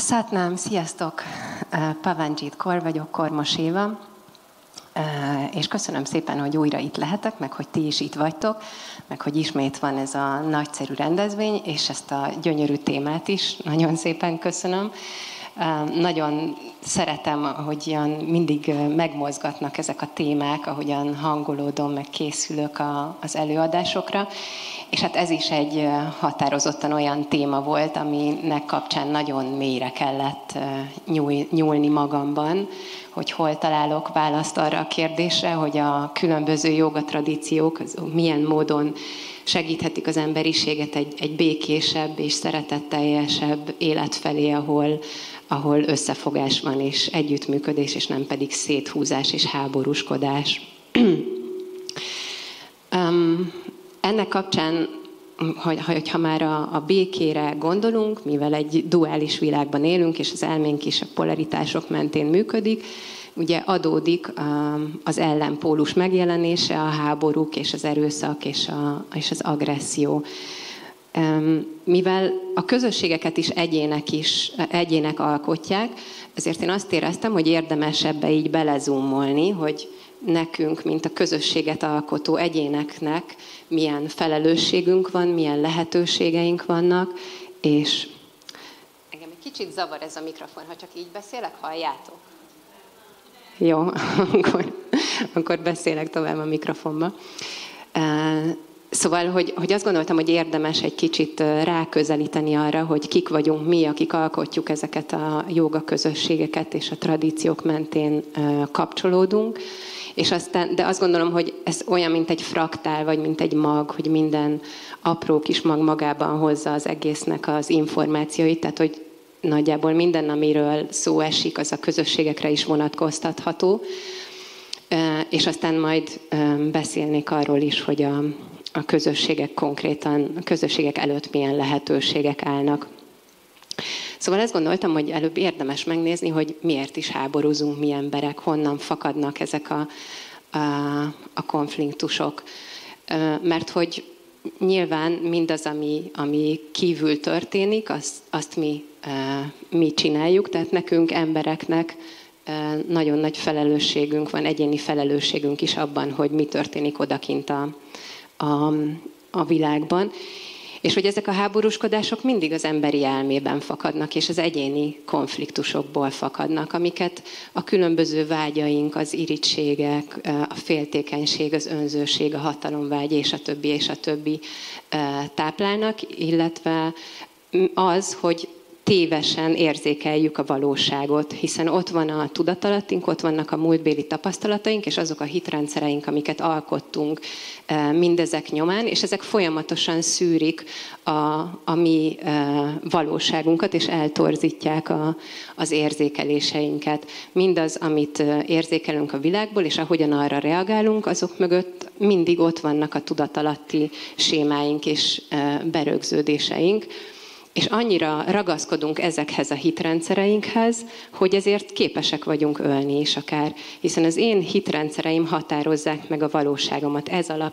Szátnám, sziasztok! Pavanjit Kaur vagyok, Kormos Éva, és köszönöm szépen, hogy újra itt lehetek, meg hogy ti is itt vagytok, meg hogy ismét van ez a nagyszerű rendezvény, és ezt a gyönyörű témát is nagyon szépen köszönöm. Nagyon szeretem, ahogyan mindig megmozgatnak ezek a témák, ahogyan hangolódom, meg készülök az előadásokra. És hát ez is egy határozottan olyan téma volt, aminek kapcsán nagyon mélyre kellett nyúlni magamban, hogy hol találok választ arra a kérdésre, hogy a különböző jogatradíciók milyen módon segíthetik az emberiséget egy békésebb és szeretetteljesebb élet felé, ahol összefogás van és együttműködés, és nem pedig széthúzás és háborúskodás. Ennek kapcsán, hogyha már a békére gondolunk, mivel egy duális világban élünk, és az elménk is a polaritások mentén működik, ugye adódik az ellenpólus megjelenése, a háborúk és az erőszak és az agresszió. Mivel a közösségeket is egyének alkotják, ezért én azt éreztem, hogy érdemes ebbe így belezúmolni, hogy nekünk, mint a közösséget alkotó egyéneknek milyen felelősségünk van, milyen lehetőségeink vannak, és engem egy kicsit zavar ez a mikrofon, ha csak így beszélek, halljátok? Jó, akkor beszélek tovább a mikrofonba. Szóval, hogy azt gondoltam, hogy érdemes egy kicsit ráközelíteni arra, hogy kik vagyunk mi, akik alkotjuk ezeket a jóga közösségeket, és a tradíciók mentén kapcsolódunk. És aztán, de azt gondolom, hogy ez olyan, mint egy fraktál, vagy mint egy mag, hogy minden apró kis mag magában hozza az egésznek az információit, tehát hogy nagyjából minden, amiről szó esik, az a közösségekre is vonatkoztatható. És aztán majd beszélnék arról is, hogy a közösségek konkrétan, a közösségek előtt milyen lehetőségek állnak. Szóval ezt gondoltam, hogy előbb érdemes megnézni, hogy miért is háborúzunk mi emberek, honnan fakadnak ezek a konfliktusok. Mert hogy nyilván mindaz, ami kívül történik, azt mi csináljuk, tehát nekünk embereknek nagyon nagy felelősségünk van, egyéni felelősségünk is abban, hogy mi történik odakint a világban. És hogy ezek a háborúskodások mindig az emberi elmében fakadnak, és az egyéni konfliktusokból fakadnak, amiket a különböző vágyaink, az irítségek, a féltékenység, az önzőség, a hatalomvágy, és a többi táplálnak, illetve az, hogy tévesen érzékeljük a valóságot, hiszen ott van a tudatalattunk, ott vannak a múltbéli tapasztalataink, és azok a hitrendszereink, amiket alkottunk mindezek nyomán, és ezek folyamatosan szűrik a mi valóságunkat, és eltorzítják az érzékeléseinket. Mindaz, amit érzékelünk a világból, és ahogyan arra reagálunk, azok mögött mindig ott vannak a tudatalatti sémáink és berögződéseink, és annyira ragaszkodunk ezekhez a hitrendszereinkhez, hogy ezért képesek vagyunk ölni is akár. Hiszen az én hitrendszereim határozzák meg a valóságomat.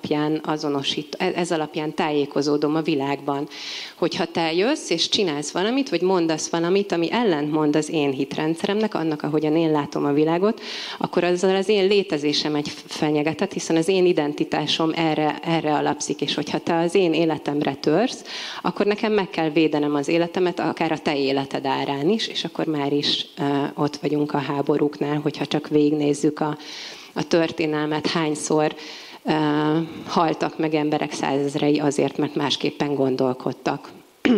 Ez alapján tájékozódom a világban. Hogyha te jössz és csinálsz valamit, vagy mondasz valamit, ami ellentmond az én hitrendszeremnek, annak, ahogyan én látom a világot, akkor azzal az én létezésem egy fenyegetet, hiszen az én identitásom erre alapszik. És hogyha te az én életemre törsz, akkor nekem meg kell védenem az életemet, akár a te életed árán is, és akkor már is ott vagyunk a háborúknál, hogyha csak végignézzük a történelmet, hányszor haltak meg emberek százezrei azért, mert másképpen gondolkodtak.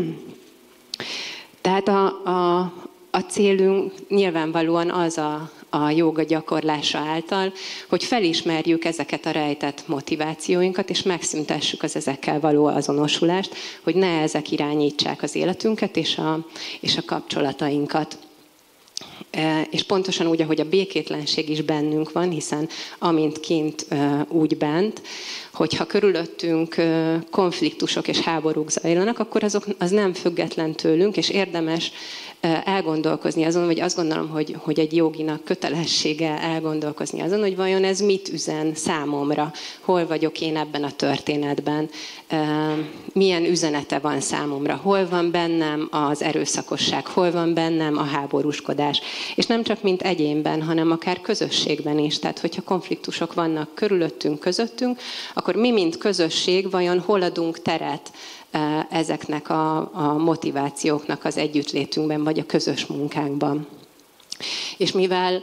Tehát a célunk nyilvánvalóan az a jóga gyakorlása által, hogy felismerjük ezeket a rejtett motivációinkat, és megszüntessük az ezekkel való azonosulást, hogy ne ezek irányítsák az életünket és a kapcsolatainkat. És pontosan úgy, ahogy a békétlenség is bennünk van, hiszen amint kint, úgy bent, hogyha körülöttünk konfliktusok és háborúk zajlanak, akkor az nem független tőlünk, és érdemes elgondolkozni azon, vagy azt gondolom, hogy egy joginak kötelessége elgondolkozni azon, hogy vajon ez mit üzen számomra, hol vagyok én ebben a történetben, milyen üzenete van számomra, hol van bennem az erőszakosság, hol van bennem a háborúskodás. És nem csak mint egyénben, hanem akár közösségben is. Tehát, hogyha konfliktusok vannak körülöttünk, közöttünk, akkor mi, mint közösség, vajon hol adunk teret ezeknek a motivációknak az együttlétünkben, vagy a közös munkánkban. És mivel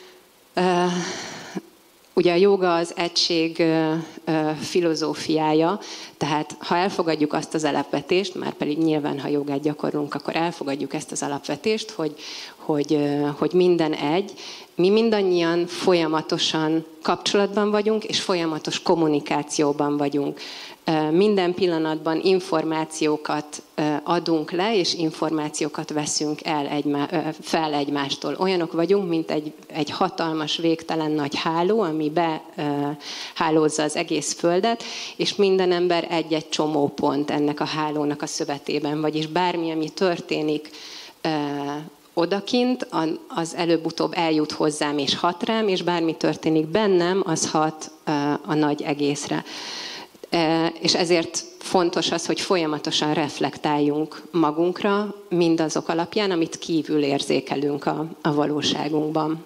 ugye a jóga az egység filozófiája, tehát ha elfogadjuk azt az alapvetést, már pedig nyilván, ha jogát gyakorlunk, akkor elfogadjuk ezt az alapvetést, hogy minden egy, mi mindannyian folyamatosan kapcsolatban vagyunk, és folyamatos kommunikációban vagyunk. Minden pillanatban információkat adunk le, és információkat veszünk fel egymástól. Olyanok vagyunk, mint egy hatalmas, végtelen nagy háló, ami behálózza az egész Földet, és minden ember egy-egy csomópont ennek a hálónak a szövetében, vagyis bármi, ami történik odakint, az előbb-utóbb eljut hozzám és hat rám, és bármi történik bennem, az hat a nagy egészre. És ezért fontos az, hogy folyamatosan reflektáljunk magunkra, mindazok alapján, amit kívül érzékelünk a valóságunkban.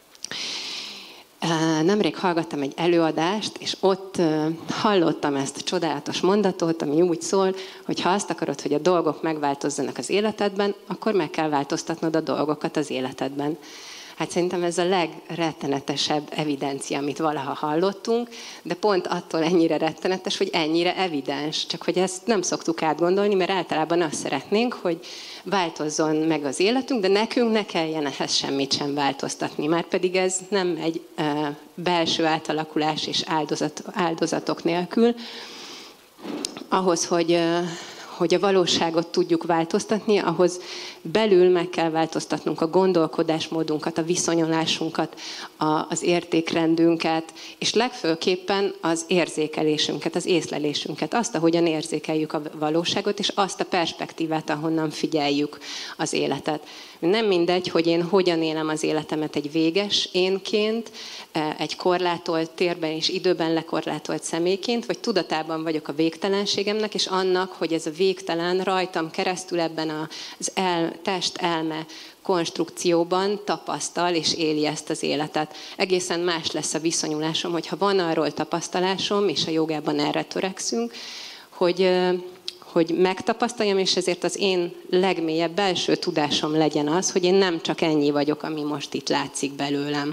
Nemrég hallgattam egy előadást, és ott hallottam ezt a csodálatos mondatot, ami úgy szól, hogy ha azt akarod, hogy a dolgok megváltozzanak az életedben, akkor meg kell változtatnod a dolgokat az életedben. Hát szerintem ez a legrettenetesebb evidencia, amit valaha hallottunk, de pont attól ennyire rettenetes, hogy ennyire evidens. Csak hogy ezt nem szoktuk átgondolni, mert általában azt szeretnénk, hogy változzon meg az életünk, de nekünk ne kelljen ehhez semmit sem változtatni. Márpedig ez nem egy belső átalakulás és áldozatok nélkül. Ahhoz, hogy a valóságot tudjuk változtatni, ahhoz belül meg kell változtatnunk a gondolkodásmódunkat, a viszonyulásunkat, az értékrendünket, és legfőképpen az érzékelésünket, az észlelésünket, azt, ahogyan érzékeljük a valóságot, és azt a perspektívát, ahonnan figyeljük az életet. Nem mindegy, hogy én hogyan élem az életemet egy véges énként, egy korlátolt térben és időben lekorlátolt személyként, vagy tudatában vagyok a végtelenségemnek, és annak, hogy ez a végtelen rajtam keresztül ebben az test-elme konstrukcióban tapasztal és éli ezt az életet. Egészen más lesz a viszonyulásom, hogyha van arról tapasztalásom, és a jogában erre törekszünk, hogy megtapasztaljam, és ezért az én legmélyebb belső tudásom legyen az, hogy én nem csak ennyi vagyok, ami most itt látszik belőlem.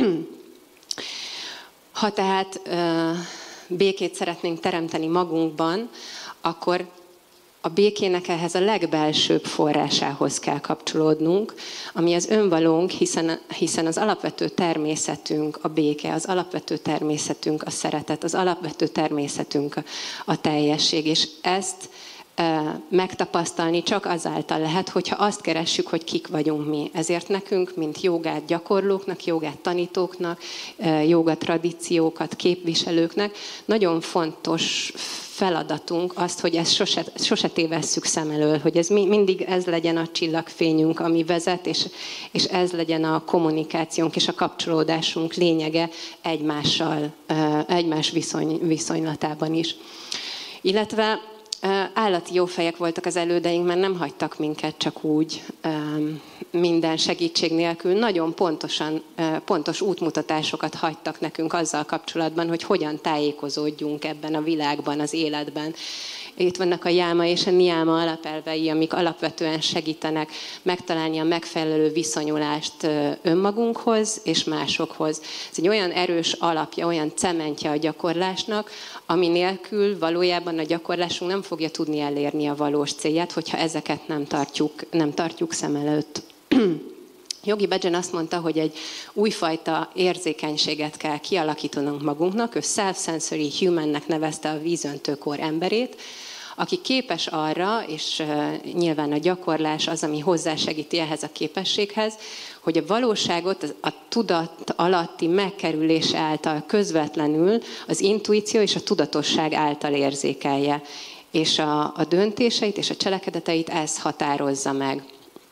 Ha tehát békét szeretnénk teremteni magunkban, akkor a békének ehhez a legbelsőbb forrásához kell kapcsolódnunk, ami az önvalónk, hiszen az alapvető természetünk a béke, az alapvető természetünk a szeretet, az alapvető természetünk a teljesség, és ezt megtapasztalni csak azáltal lehet, hogyha azt keressük, hogy kik vagyunk mi. Ezért nekünk, mint jogát gyakorlóknak, jogát tanítóknak, joga tradíciókat képviselőknek nagyon fontos feladatunk azt, hogy ezt sose tévesszük szem elől, hogy ez mindig ez legyen a csillagfényünk, ami vezet, és ez legyen a kommunikációnk és a kapcsolódásunk lényege egymással, egymás viszonylatában is. Illetve állati jófejek voltak az elődeink, mert nem hagytak minket csak úgy minden segítség nélkül. Nagyon pontos útmutatásokat hagytak nekünk azzal kapcsolatban, hogy hogyan tájékozódjunk ebben a világban, az életben. Itt vannak a jáma és a niáma alapelvei, amik alapvetően segítenek megtalálni a megfelelő viszonyulást önmagunkhoz és másokhoz. Ez egy olyan erős alapja, olyan cementje a gyakorlásnak, ami nélkül valójában a gyakorlásunk nem fogja tudni elérni a valós célját, hogyha ezeket nem tartjuk szem előtt. Yogi Bhajan azt mondta, hogy egy újfajta érzékenységet kell kialakítanunk magunknak. Ő self-sensory humannek nevezte a vízöntőkor emberét, aki képes arra, és nyilván a gyakorlás az, ami hozzásegíti ehhez a képességhez, hogy a valóságot a tudat alatti megkerülése által közvetlenül az intuíció és a tudatosság által érzékelje. És a döntéseit és a cselekedeteit ez határozza meg.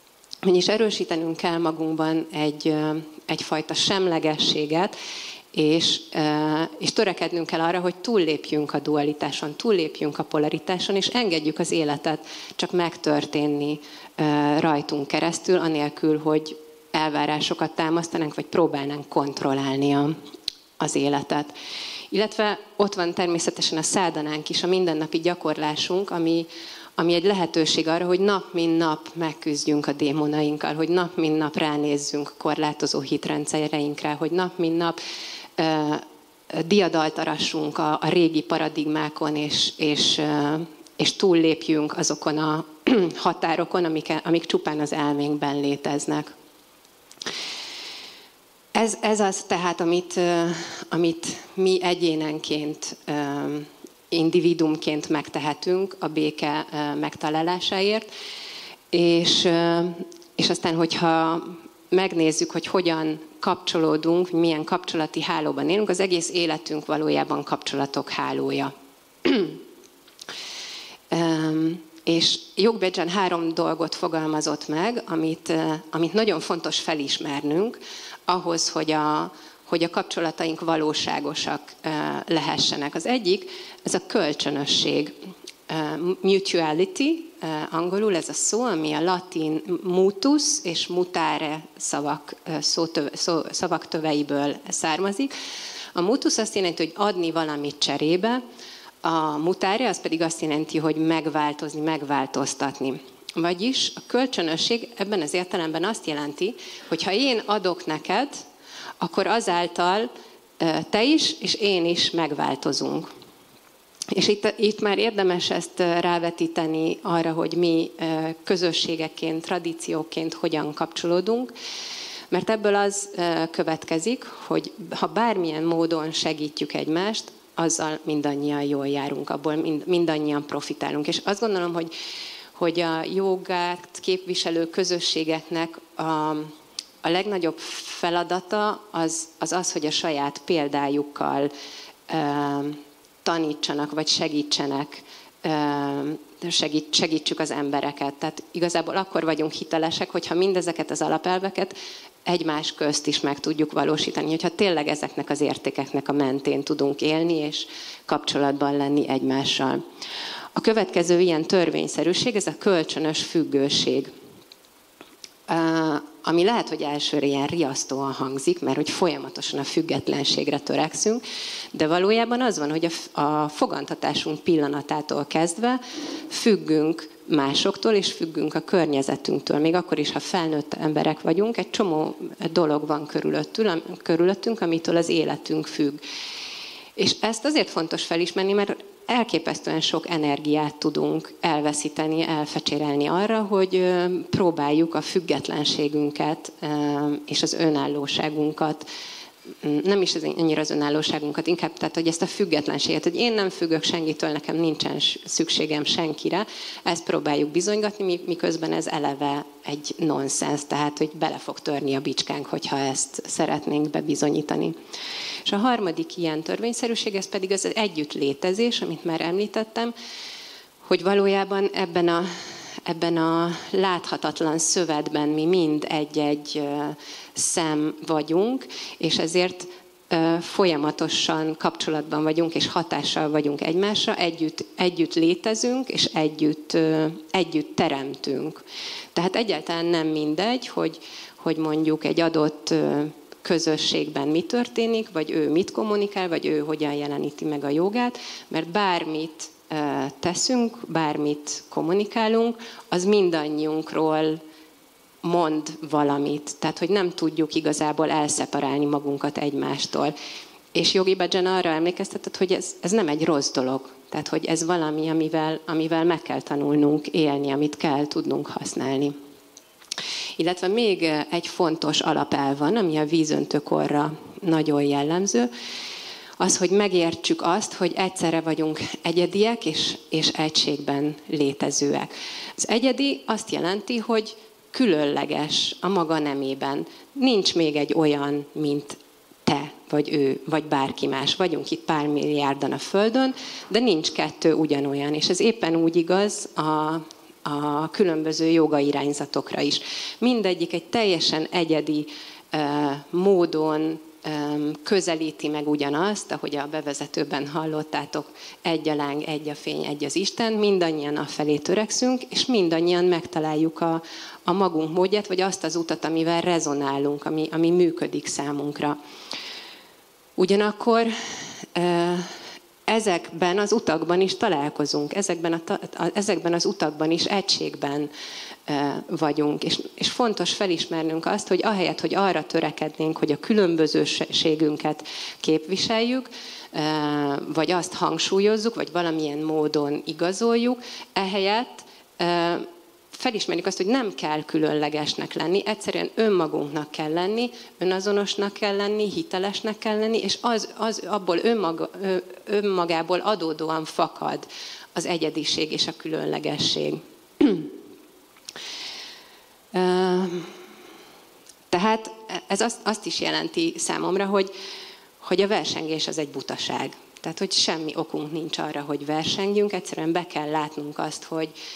Vagyis erősítenünk kell magunkban egyfajta semlegességet, és törekednünk kell arra, hogy túllépjünk a dualitáson, túllépjünk a polaritáson, és engedjük az életet csak megtörténni rajtunk keresztül, anélkül, hogy elvárásokat támasztanánk, vagy próbálnánk kontrollálni az életet. Illetve ott van természetesen a szádanánk is, a mindennapi gyakorlásunk, ami egy lehetőség arra, hogy nap mint nap megküzdjünk a démonainkkal, hogy nap mint nap ránézzünk korlátozó hitrendszereinkre, hogy nap mint nap diadalt arassunk a régi paradigmákon, és túllépjünk azokon a határokon, amik csupán az elménkben léteznek. Ez az tehát, amit mi egyénenként, individumként megtehetünk a béke megtalálásáért, és aztán, hogyha megnézzük, hogy hogyan kapcsolódunk, milyen kapcsolati hálóban élünk, az egész életünk valójában kapcsolatok hálója. És Jogbedzsen 3 dolgot fogalmazott meg, amit nagyon fontos felismernünk, ahhoz, hogy a kapcsolataink valóságosak lehessenek. Az egyik, ez a kölcsönösség. Mutuality, angolul ez a szó, ami a latin mutus és mutare szavak töveiből származik. A mutus azt jelenti, hogy adni valamit cserébe, a mutare az pedig azt jelenti, hogy megváltozni, megváltoztatni. Vagyis a kölcsönösség ebben az értelemben azt jelenti, hogy ha én adok neked, akkor azáltal te is, és én is megváltozunk. És itt már érdemes ezt rávetíteni arra, hogy mi közösségekként, tradícióként hogyan kapcsolódunk, mert ebből az következik, hogy ha bármilyen módon segítjük egymást, azzal mindannyian jól járunk, abból mindannyian profitálunk. És azt gondolom, hogy a jogát képviselő közösségeknek a legnagyobb feladata az, hogy a saját példájukkal tanítsanak, vagy segítsenek, segítsük az embereket. Tehát igazából akkor vagyunk hitelesek, hogyha mindezeket az alapelveket egymás közt is meg tudjuk valósítani, hogyha tényleg ezeknek az értékeknek a mentén tudunk élni, és kapcsolatban lenni egymással. A következő ilyen törvényszerűség, ez a kölcsönös függőség. Ami lehet, hogy elsőre ilyen riasztóan hangzik, mert hogy folyamatosan a függetlenségre törekszünk, de valójában az van, hogy a fogantatásunk pillanatától kezdve függünk másoktól, és függünk a környezetünktől. Még akkor is, ha felnőtt emberek vagyunk, egy csomó dolog van körülöttünk, amitől az életünk függ. És ezt azért fontos felismerni, mert elképesztően sok energiát tudunk elveszíteni, elfecsérelni arra, hogy próbáljuk a függetlenségünket és az önállóságunkat, nem is annyira az önállóságunkat, inkább tehát, hogy ezt a függetlenséget, hogy én nem függök senkitől, nekem nincsen szükségem senkire, ezt próbáljuk bizonygatni, miközben ez eleve egy nonsens, tehát, hogy bele fog törni a bicskánk, hogyha ezt szeretnénk bebizonyítani. És a harmadik ilyen törvényszerűség, ez pedig az együttlétezés, amit már említettem, hogy valójában ebben a láthatatlan szövetben mi mind egy-egy szem vagyunk, és ezért folyamatosan kapcsolatban vagyunk, és hatással vagyunk egymásra, együtt létezünk, és együtt teremtünk. Tehát egyáltalán nem mindegy, hogy mondjuk egy adott közösségben mi történik, vagy ő mit kommunikál, vagy ő hogyan jeleníti meg a jogát, mert bármit teszünk, bármit kommunikálunk, az mindannyiunkról mond valamit. Tehát, hogy nem tudjuk igazából elszeparálni magunkat egymástól. És Jogbedzsen arra emlékeztetett, hogy ez nem egy rossz dolog. Tehát, hogy ez valami, amivel meg kell tanulnunk élni, amit kell tudnunk használni. Illetve még egy fontos alapelv van, ami a vízöntőkorra nagyon jellemző, az, hogy megértsük azt, hogy egyszerre vagyunk egyediek és egységben létezőek. Az egyedi azt jelenti, hogy különleges a maga nemében. Nincs még egy olyan, mint te, vagy ő, vagy bárki más. Vagyunk itt pár milliárdan a Földön, de nincs kettő ugyanolyan. És ez éppen úgy igaz a különböző joga irányzatokra is. Mindegyik egy teljesen egyedi módon közelíti meg ugyanazt, ahogy a bevezetőben hallottátok, egy a láng, egy a fény, egy az Isten, mindannyian afelé törekszünk, és mindannyian megtaláljuk a magunk módját, vagy azt az utat, amivel rezonálunk, ami működik számunkra. Ugyanakkor ezekben az utakban is találkozunk, ezekben az utakban is egységben vagyunk. És fontos felismernünk azt, hogy ahelyett, hogy arra törekednénk, hogy a különbözőségünket képviseljük, vagy azt hangsúlyozzuk, vagy valamilyen módon igazoljuk, ehelyett felismerjük azt, hogy nem kell különlegesnek lenni, egyszerűen önmagunknak kell lenni, önazonosnak kell lenni, hitelesnek kell lenni, és az abból önmagából adódóan fakad az egyediség és a különlegesség. Tehát ez azt is jelenti számomra, hogy a versengés az egy butaság. Tehát, hogy semmi okunk nincs arra, hogy versengjünk, egyszerűen be kell látnunk azt,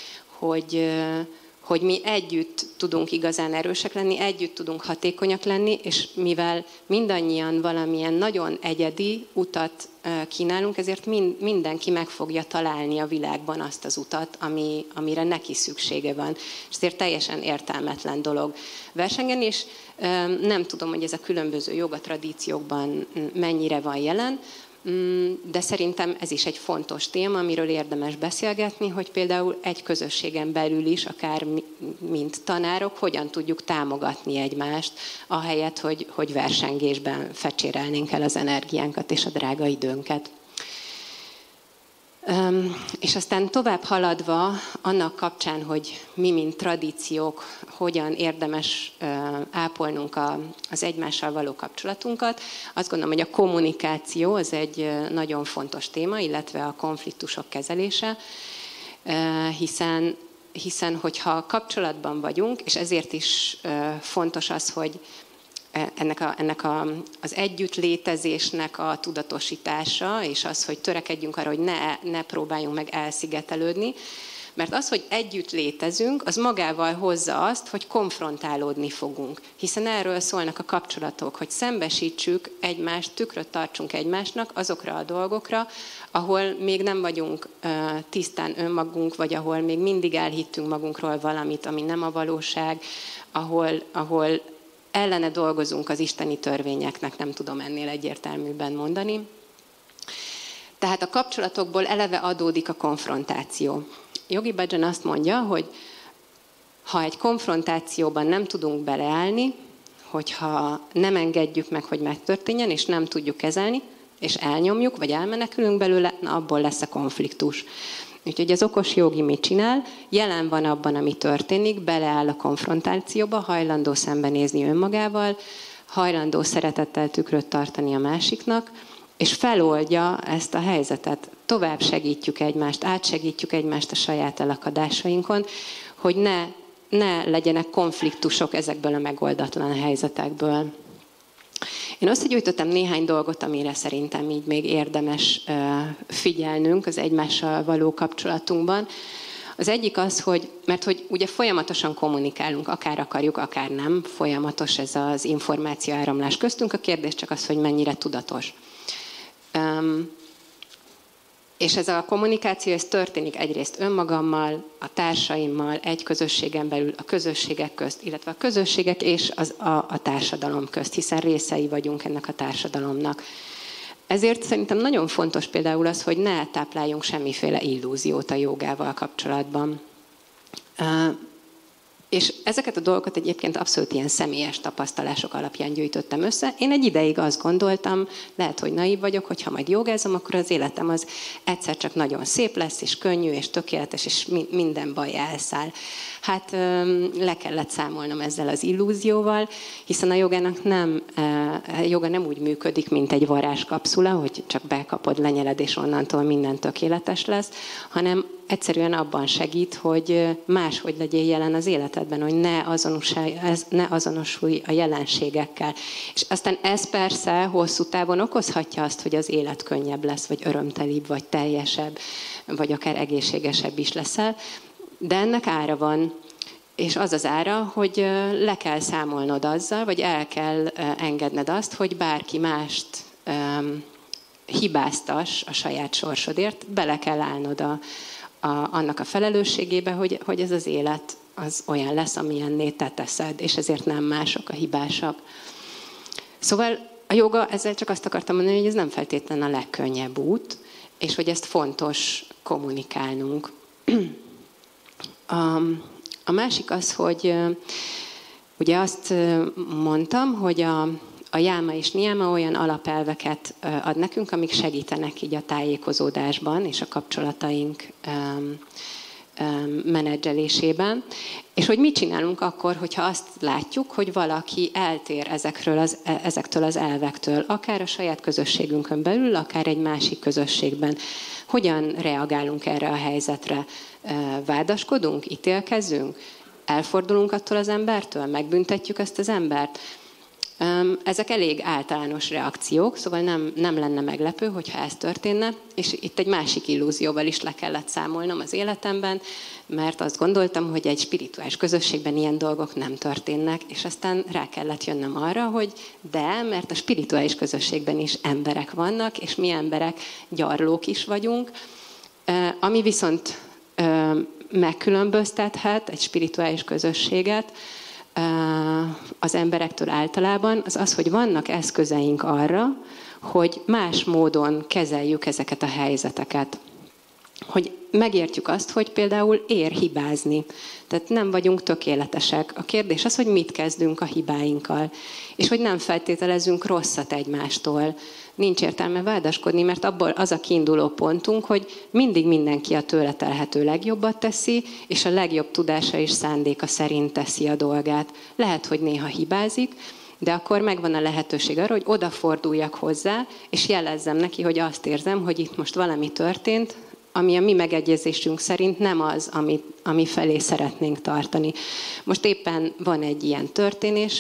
hogy mi együtt tudunk igazán erősek lenni, együtt tudunk hatékonyak lenni, és mivel mindannyian valamilyen nagyon egyedi utat kínálunk, ezért mindenki meg fogja találni a világban azt az utat, amire neki szüksége van. És ezért teljesen értelmetlen dolog versengeni, és nem tudom, hogy ez a különböző jogatradíciókban mennyire van jelen, de szerintem ez is egy fontos téma, amiről érdemes beszélgetni, hogy például egy közösségen belül is, akár mint tanárok, hogyan tudjuk támogatni egymást, ahelyett, hogy versengésben fecsérelnénk el az energiánkat és a drága időnket. És aztán tovább haladva annak kapcsán, hogy mi, mint tradíciók, hogyan érdemes ápolnunk az egymással való kapcsolatunkat, azt gondolom, hogy a kommunikáció az egy nagyon fontos téma, illetve a konfliktusok kezelése, hiszen hogyha kapcsolatban vagyunk, és ezért is fontos az, hogy az együttlétezésnek a tudatosítása, és az, hogy törekedjünk arra, hogy ne próbáljunk meg elszigetelődni, mert az, hogy együtt létezünk, az magával hozza azt, hogy konfrontálódni fogunk. Hiszen erről szólnak a kapcsolatok, hogy szembesítsük egymást, tükröt tartsunk egymásnak azokra a dolgokra, ahol még nem vagyunk tisztán önmagunk, vagy ahol még mindig elhittünk magunkról valamit, ami nem a valóság, ahol ellene dolgozunk az isteni törvényeknek, nem tudom ennél egyértelműbben mondani. Tehát a kapcsolatokból eleve adódik a konfrontáció. Yogi Bhajan azt mondja, hogy ha egy konfrontációban nem tudunk beleállni, hogyha nem engedjük meg, hogy megtörténjen, és nem tudjuk kezelni, és elnyomjuk, vagy elmenekülünk belőle, na abból lesz a konfliktus. Úgyhogy az okos jogi mit csinál? Jelen van abban, ami történik, beleáll a konfrontációba, hajlandó szembenézni önmagával, hajlandó szeretettel tükröt tartani a másiknak, és feloldja ezt a helyzetet. Tovább segítjük egymást, átsegítjük egymást a saját elakadásainkon, hogy ne legyenek konfliktusok ezekből a megoldatlan helyzetekből. Én összegyűjtöttem néhány dolgot, amire szerintem így még érdemes figyelnünk az egymással való kapcsolatunkban. Az egyik az, mert hogy ugye folyamatosan kommunikálunk, akár akarjuk, akár nem, folyamatos ez az információáramlás köztünk, a kérdés csak az, hogy mennyire tudatos. És ez a kommunikáció, ez történik egyrészt önmagammal, a társaimmal, egy közösségen belül, a közösségek közt, illetve a közösségek és a társadalom közt, hiszen részei vagyunk ennek a társadalomnak. Ezért szerintem nagyon fontos például az, hogy ne tápláljunk semmiféle illúziót a jogával kapcsolatban. És ezeket a dolgokat egyébként abszolút ilyen személyes tapasztalások alapján gyűjtöttem össze. Én egy ideig azt gondoltam, lehet, hogy naív vagyok, hogy ha majd jogázom, akkor az életem az egyszer csak nagyon szép lesz, és könnyű, és tökéletes, és minden baj elszáll. Hát le kellett számolnom ezzel az illúzióval, hiszen a joga nem úgy működik, mint egy varázskapszula, hogy csak bekapod, lenyeled, és onnantól minden tökéletes lesz, hanem egyszerűen abban segít, hogy máshogy legyél jelen az életedben, hogy ne azonosulj a jelenségekkel. És aztán ez persze hosszú távon okozhatja azt, hogy az élet könnyebb lesz, vagy örömtelibb, vagy teljesebb, vagy akár egészségesebb is leszel. De ennek ára van, és az az ára, hogy le kell számolnod azzal, vagy el kell engedned azt, hogy bárki mást hibáztass a saját sorsodért, bele kell állnod annak a felelősségébe, hogy ez az élet az olyan lesz, amilyenné te teszed, és ezért nem mások a hibásak. Szóval a jóga, ezzel csak azt akartam mondani, hogy ez nem feltétlenül a legkönnyebb út, és hogy ezt fontos kommunikálnunk. A másik az, hogy ugye azt mondtam, hogy a jáma és niáma olyan alapelveket ad nekünk, amik segítenek így a tájékozódásban és a kapcsolataink menedzselésében. És hogy mit csinálunk akkor, hogyha azt látjuk, hogy valaki eltér ezektől az elvektől, akár a saját közösségünkön belül, akár egy másik közösségben. Hogyan reagálunk erre a helyzetre? Vádaskodunk, ítélkezünk, elfordulunk attól az embertől, megbüntetjük ezt az embert. Ezek elég általános reakciók, szóval nem lenne meglepő, hogyha ez történne, és itt egy másik illúzióval is le kellett számolnom az életemben, mert azt gondoltam, hogy egy spirituális közösségben ilyen dolgok nem történnek, és aztán rá kellett jönnöm arra, hogy mert a spirituális közösségben is emberek vannak, és mi emberek gyarlók is vagyunk, ami viszont megkülönböztethet egy spirituális közösséget az emberektől általában, az, hogy vannak eszközeink arra, hogy más módon kezeljük ezeket a helyzeteket. Hogy megértjük azt, hogy például ér hibázni. Tehát nem vagyunk tökéletesek. A kérdés az, hogy mit kezdünk a hibáinkkal. És hogy nem feltételezünk rosszat egymástól. Nincs értelme vádaskodni, mert abból az a kiinduló pontunk, hogy mindig mindenki a tőle telhető legjobbat teszi, és a legjobb tudása és szándéka szerint teszi a dolgát. Lehet, hogy néha hibázik, de akkor megvan a lehetőség arra, hogy odaforduljak hozzá, és jelezzem neki, hogy azt érzem, hogy itt most valami történt, ami a mi megegyezésünk szerint nem az, ami felé szeretnénk tartani. Most éppen van egy ilyen történés,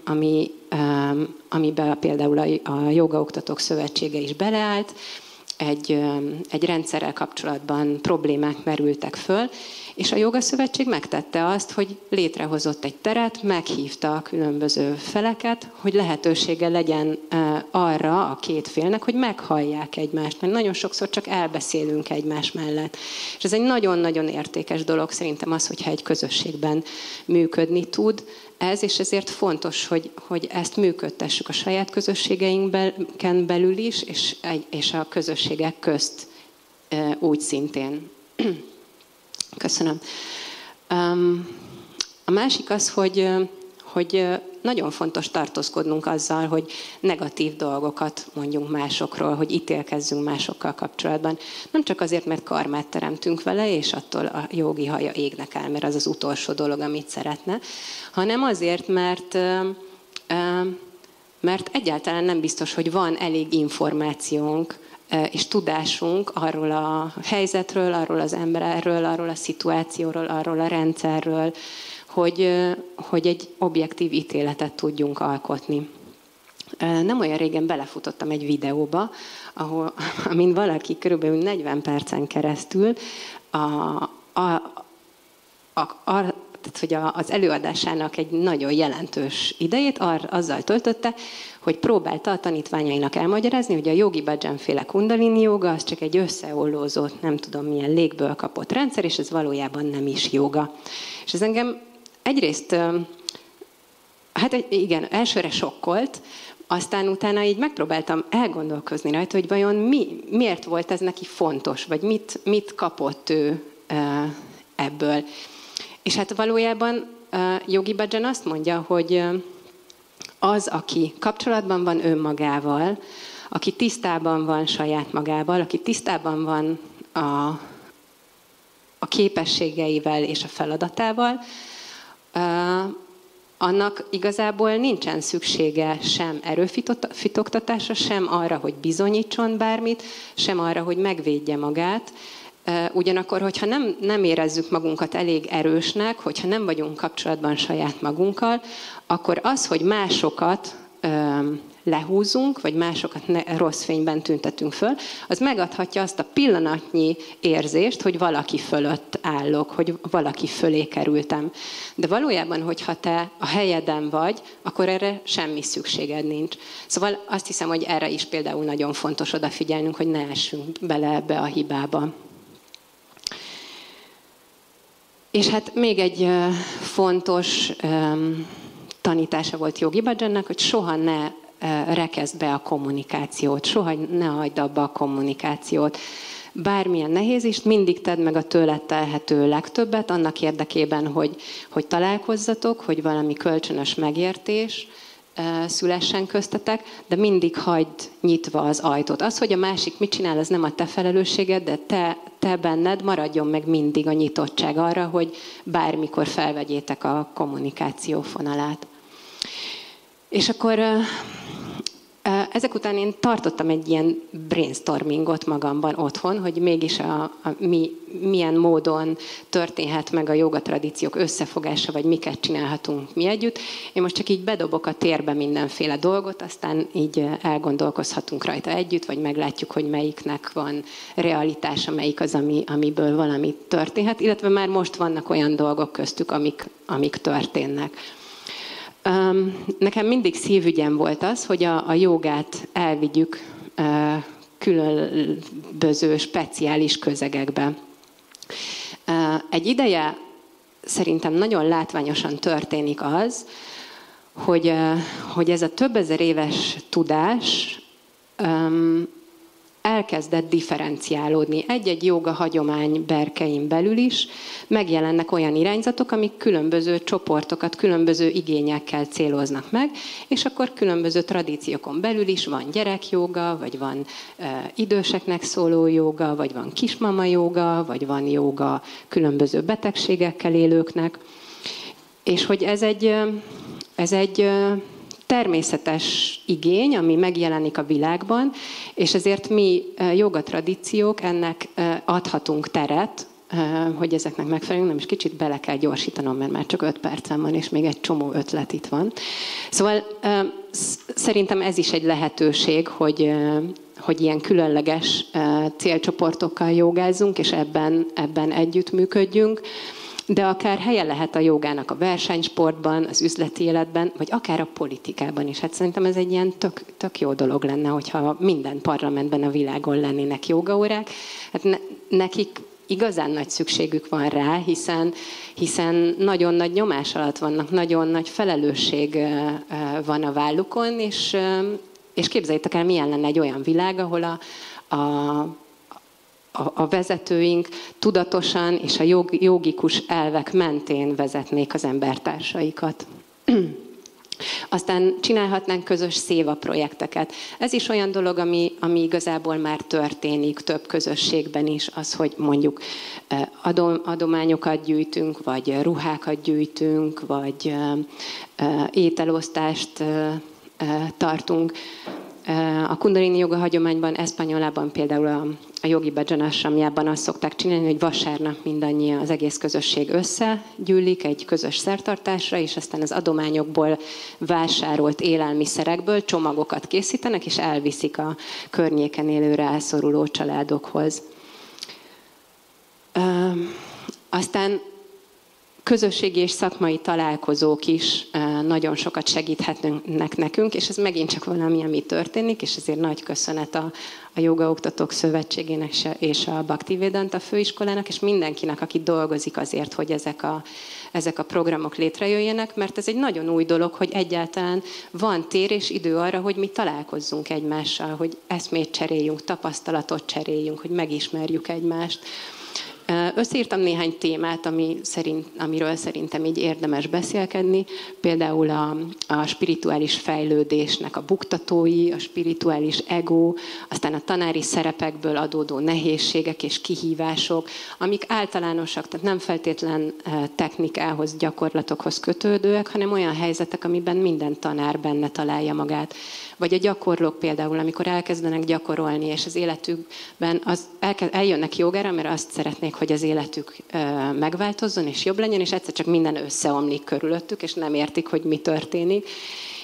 amiben például a Jogaoktatók Szövetsége is beleállt, egy rendszerrel kapcsolatban problémák merültek föl, és a Jogaszövetség megtette azt, hogy létrehozott egy teret, meghívta a különböző feleket, hogy lehetősége legyen arra a két félnek, hogy meghallják egymást, mert nagyon sokszor csak elbeszélünk egymás mellett. És ez egy nagyon-nagyon értékes dolog szerintem az, hogyha egy közösségben működni tud ez, és ezért fontos, hogy ezt működtessük a saját közösségeinken belül is, és a közösségek közt úgy szintén. Köszönöm. A másik az, hogy nagyon fontos tartózkodnunk azzal, hogy negatív dolgokat mondjunk másokról, hogy ítélkezzünk másokkal kapcsolatban. Nem csak azért, mert karmát teremtünk vele, és attól a jógi haja égnek el, mert az az utolsó dolog, amit szeretne, hanem azért, mert egyáltalán nem biztos, hogy van elég információnk, és tudásunk arról a helyzetről, arról az emberről, arról a szituációról, arról a rendszerről, hogy egy objektív ítéletet tudjunk alkotni. Nem olyan régen belefutottam egy videóba, amin valaki körülbelül 40 percen keresztül tehát, hogy az előadásának egy nagyon jelentős idejét azzal töltötte, hogy próbálta a tanítványainak elmagyarázni, hogy a Yogi Bhajan féle kundalini jóga az csak egy összeollózott, nem tudom milyen légből kapott rendszer, és ez valójában nem is jóga. És ez engem egyrészt, igen, elsőre sokkolt, aztán utána így megpróbáltam elgondolkozni rajta, hogy vajon miért volt ez neki fontos, vagy mit kapott ő ebből. És hát valójában Yogi Bhajan azt mondja, hogy az, aki kapcsolatban van önmagával, aki tisztában van saját magával, aki tisztában van a képességeivel és a feladatával, annak igazából nincsen szüksége sem erőfitoktatásra, sem arra, hogy bizonyítson bármit, sem arra, hogy megvédje magát. Ugyanakkor, hogyha nem érezzük magunkat elég erősnek, hogyha nem vagyunk kapcsolatban saját magunkkal, akkor az, hogy másokat lehúzunk, vagy másokat rossz fényben tüntetünk föl, az megadhatja azt a pillanatnyi érzést, hogy valaki fölött állok, hogy valaki fölé kerültem. De valójában, hogyha te a helyeden vagy, akkor erre semmi szükséged nincs. Szóval azt hiszem, hogy erre is például nagyon fontos odafigyelnünk, hogy ne essünk bele ebbe a hibába. És hát még egy fontos tanítása volt Yogi Bhajannak, hogy soha ne rekezd be a kommunikációt, soha ne hagyd abba a kommunikációt. Bármilyen nehéz is, mindig tedd meg a tőled telhető legtöbbet annak érdekében, hogy találkozzatok, hogy valami kölcsönös megértés szülessen köztetek, de mindig hagyd nyitva az ajtót. Az, hogy a másik mit csinál, az nem a te felelősséged, de te benned maradjon meg mindig a nyitottság arra, hogy bármikor felvegyétek a kommunikáció fonalát. És akkor ezek után én tartottam egy ilyen brainstormingot magamban otthon, hogy mégis milyen módon történhet meg a jóga tradíciók összefogása, vagy miket csinálhatunk mi együtt. Én most csak így bedobok a térbe mindenféle dolgot, aztán így elgondolkozhatunk rajta együtt, vagy meglátjuk, hogy melyiknek van realitása, melyik az, amiből valami történhet, illetve már most vannak olyan dolgok köztük, amik történnek. Nekem mindig szívügyem volt az, hogy a jogát elvigyük különböző speciális közegekbe. Egy ideje szerintem nagyon látványosan történik az, hogy ez a több ezer éves tudás elkezdett differenciálódni. Egy-egy jóga hagyomány berkein belül is megjelennek olyan irányzatok, amik különböző csoportokat, különböző igényekkel céloznak meg, és akkor különböző tradíciókon belül is van gyerekjóga, vagy van időseknek szóló jóga, vagy van kismama jóga, vagy van jóga különböző betegségekkel élőknek. És hogy ez egy természetes igény, ami megjelenik a világban, és ezért mi jóga tradíciók ennek adhatunk teret, hogy ezeknek megfelelően, nem is kicsit bele kell gyorsítanom, mert már csak 5 percem van, és még egy csomó ötlet itt van. Szóval szerintem ez is egy lehetőség, hogy ilyen különleges célcsoportokkal jogázzunk, és ebben együttműködjünk. De akár helye lehet a jogának a versenysportban, az üzleti életben, vagy akár a politikában is. Hát szerintem ez egy ilyen tök jó dolog lenne, hogyha minden parlamentben a világon lennének jogaórák. Hát nekik igazán nagy szükségük van rá, hiszen nagyon nagy nyomás alatt vannak, nagyon nagy felelősség van a vállukon, és képzeljétek el, milyen lenne egy olyan világ, ahol a vezetőink tudatosan és a jogikus elvek mentén vezetnék az embertársaikat. Aztán csinálhatnánk közös széva projekteket. Ez is olyan dolog, ami igazából már történik több közösségben is, az, hogy mondjuk adományokat gyűjtünk, vagy ruhákat gyűjtünk, vagy ételosztást tartunk. A Kundalini joga hagyományban, Eszpanyolában például a Yogi Bhajan ashramjában azt szokták csinálni, hogy vasárnap mindannyian, az egész közösség összegyűlik egy közös szertartásra, és aztán az adományokból vásárolt élelmiszerekből csomagokat készítenek, és elviszik a környéken élő rászoruló családokhoz. Aztán közösségi és szakmai találkozók is nagyon sokat segíthetnek nekünk, és ez megint csak valami, ami történik, és ezért nagy köszönet a Jogaoktatók Szövetségének és a Bhaktivedanta Főiskolának, és mindenkinek, aki dolgozik azért, hogy ezek a programok létrejöjjenek, mert ez egy nagyon új dolog, hogy egyáltalán van tér és idő arra, hogy mi találkozzunk egymással, hogy eszmét cseréljünk, tapasztalatot cseréljünk, hogy megismerjük egymást. Összeírtam néhány témát, amiről szerintem így érdemes beszélkedni. Például a spirituális fejlődésnek a buktatói, a spirituális ego, aztán a tanári szerepekből adódó nehézségek és kihívások, amik általánosak, tehát nem feltétlen technikához, gyakorlatokhoz kötődőek, hanem olyan helyzetek, amiben minden tanár benne találja magát. Vagy a gyakorlók például, amikor elkezdenek gyakorolni, és az életükben eljönnek jogára, mert azt szeretnék, hogy az életük megváltozzon, és jobb legyen, és egyszer csak minden összeomlik körülöttük, és nem értik, hogy mi történik.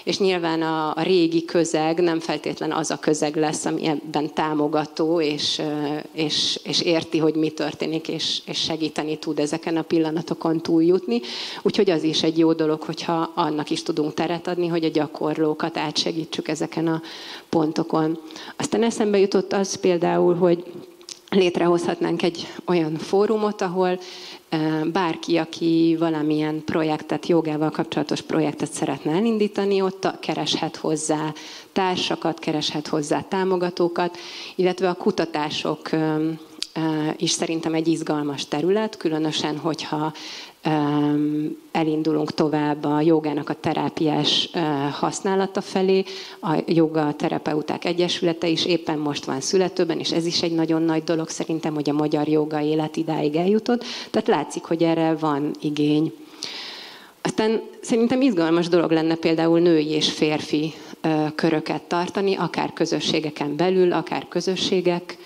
és nyilván a régi közeg nem feltétlen az a közeg lesz, ami ebben támogató, és érti, hogy mi történik, és segíteni tud ezeken a pillanatokon túljutni. Úgyhogy az is egy jó dolog, hogyha annak is tudunk teret adni, hogy a gyakorlókat átsegítsük ezeken a pontokon. Aztán eszembe jutott az például, hogy létrehozhatnánk egy olyan fórumot, ahol bárki, aki valamilyen projektet, jogával kapcsolatos projektet szeretne elindítani, ott kereshet hozzá társakat, kereshet hozzá támogatókat, illetve a kutatások is szerintem egy izgalmas terület, különösen, hogyha elindulunk tovább a jogának a terápiás használata felé. A Joga Terapeuták Egyesülete is éppen most van születőben, és ez is egy nagyon nagy dolog szerintem, hogy a magyar joga élet idáig eljutott. Tehát látszik, hogy erre van igény. Aztán szerintem izgalmas dolog lenne például női és férfi köröket tartani, akár közösségeken belül, akár közösségek,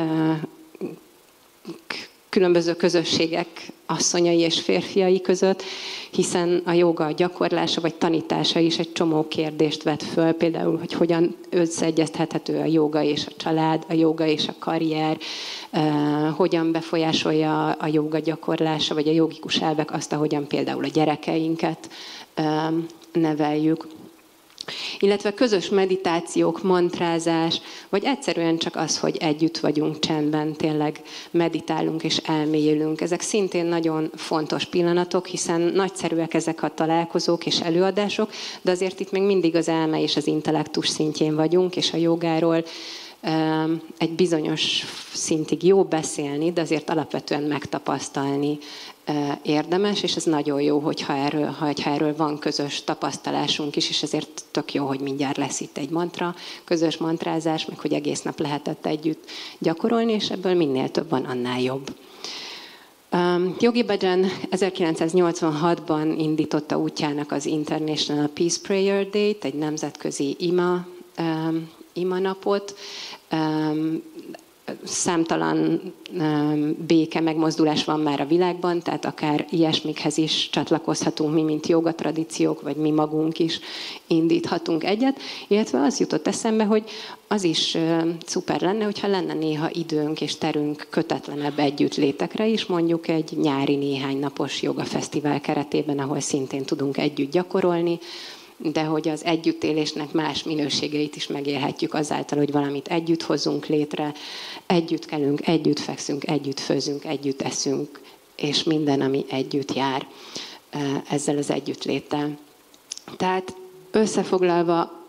különböző közösségek asszonyai és férfiai között, hiszen a joga gyakorlása vagy tanítása is egy csomó kérdést vet föl, például, hogy hogyan összeegyeztethető a joga és a család, a joga és a karrier, hogyan befolyásolja a joga gyakorlása, vagy a jogikus elvek azt, ahogyan például a gyerekeinket neveljük. Illetve közös meditációk, mantrázás, vagy egyszerűen csak az, hogy együtt vagyunk csendben, tényleg meditálunk és elmélyülünk. Ezek szintén nagyon fontos pillanatok, hiszen nagyszerűek ezek a találkozók és előadások, de azért itt még mindig az elme és az intellektus szintjén vagyunk, és a jogáról egy bizonyos szintig jó beszélni, de azért alapvetően megtapasztalni érdemes, és ez nagyon jó, hogyha erről van közös tapasztalásunk is, és ezért tök jó, hogy mindjárt lesz itt egy mantra, közös mantrázás, meg hogy egész nap lehetett együtt gyakorolni, és ebből minél több van, annál jobb. Yogi Bhajan 1986-ban indította útjának az International Peace Prayer Day-t, egy nemzetközi ima napot. Számtalan béke megmozdulás van már a világban, tehát akár ilyesmikhez is csatlakozhatunk mi, mint jogatradíciók, vagy mi magunk is indíthatunk egyet. Illetve az jutott eszembe, hogy az is szuper lenne, hogyha lenne néha időnk és terünk kötetlenebb együttlétekre is, mondjuk egy nyári néhány napos jogafesztivál keretében, ahol szintén tudunk együtt gyakorolni, de hogy az együttélésnek más minőségeit is megélhetjük azáltal, hogy valamit együtt hozunk létre, együtt kelünk, együtt fekszünk, együtt főzünk, együtt eszünk, és minden, ami együtt jár ezzel az együttléttel. Tehát összefoglalva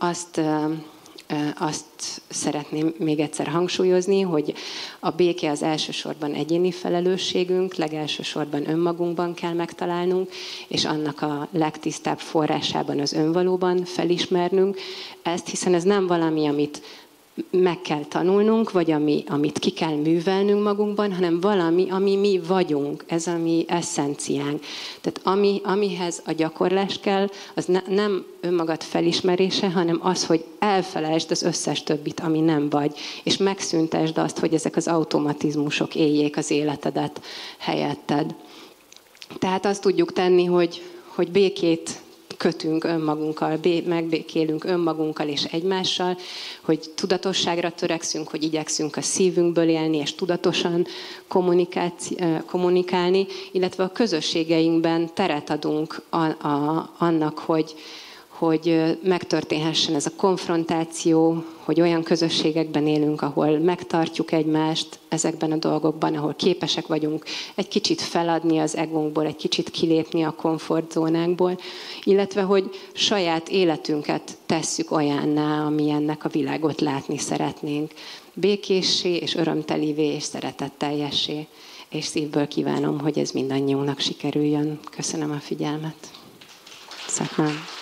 azt szeretném még egyszer hangsúlyozni, hogy a béke az elsősorban egyéni felelősségünk, legelsősorban önmagunkban kell megtalálnunk, és annak a legtisztább forrásában, az önvalóban felismernünk ezt, hiszen ez nem valami, amit meg kell tanulnunk, vagy amit ki kell művelnünk magunkban, hanem valami, ami mi vagyunk, ez a mi eszenciánk. Tehát amihez a gyakorlás kell, az nem önmagad felismerése, hanem az, hogy elfelejtsd az összes többit, ami nem vagy, és megszüntesd azt, hogy ezek az automatizmusok éljék az életedet helyetted. Tehát azt tudjuk tenni, hogy békét kötünk önmagunkkal, megbékélünk önmagunkkal és egymással, hogy tudatosságra törekszünk, hogy igyekszünk a szívünkből élni és tudatosan kommunikálni, illetve a közösségeinkben teret adunk annak, hogy megtörténhessen ez a konfrontáció, hogy olyan közösségekben élünk, ahol megtartjuk egymást ezekben a dolgokban, ahol képesek vagyunk egy kicsit feladni az egónkból, egy kicsit kilépni a komfortzónánkból, illetve hogy saját életünket tesszük olyanná, amilyennek a világot látni szeretnénk. Békéssé és örömtelivé és szeretetteljessé. És szívből kívánom, hogy ez mindannyiunknak sikerüljön. Köszönöm a figyelmet. Szakmám.